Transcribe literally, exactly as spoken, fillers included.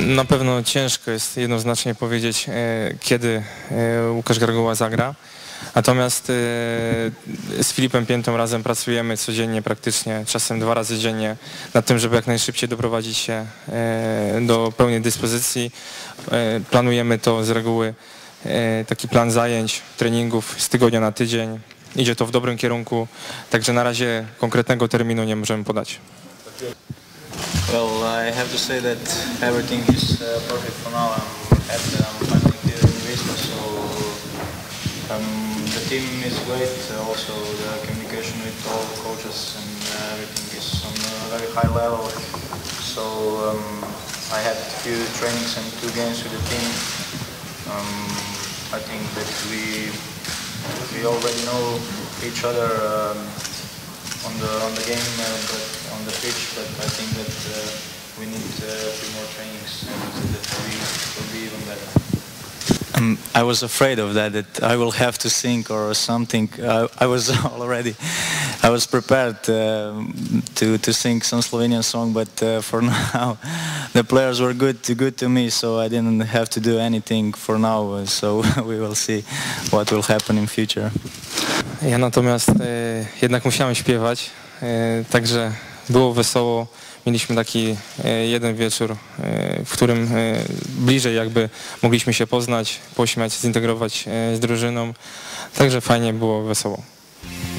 Na pewno ciężko jest jednoznacznie powiedzieć, kiedy Łukasz Gargoła zagra. Natomiast z Filipem Piętą razem pracujemy codziennie praktycznie, czasem dwa razy dziennie nad tym, żeby jak najszybciej doprowadzić się do pełnej dyspozycji. Planujemy to z reguły, taki plan zajęć, treningów z tygodnia na tydzień. Idzie to w dobrym kierunku, także na razie konkretnego terminu nie możemy podać. Well, I have to say that everything is uh, perfect for now. I'm happy that I'm finally here in Wisła, so um, the team is great. Also, the communication with all the coaches and uh, everything is on a very high level. So um, I had a few trainings and two games with the team. Um, I think that we we already know each other um, on the on the game, uh, but on the pitch. But I think that uh, we need uh, a few more trainings and that we will be even better. Um, I was afraid of that, that I will have to sing or something. I, I was already, I was prepared uh, to to sing some Slovenian song, but uh, for now, the players were good, to, good to me, so I didn't have to do anything for now. So we will see what will happen in future. Ja natomiast e, jednak musiałem śpiewać, e, także było wesoło. Mieliśmy taki e, jeden wieczór, e, w którym e, bliżej jakby mogliśmy się poznać, pośmiać, zintegrować e, z drużyną. Także fajnie było, wesoło.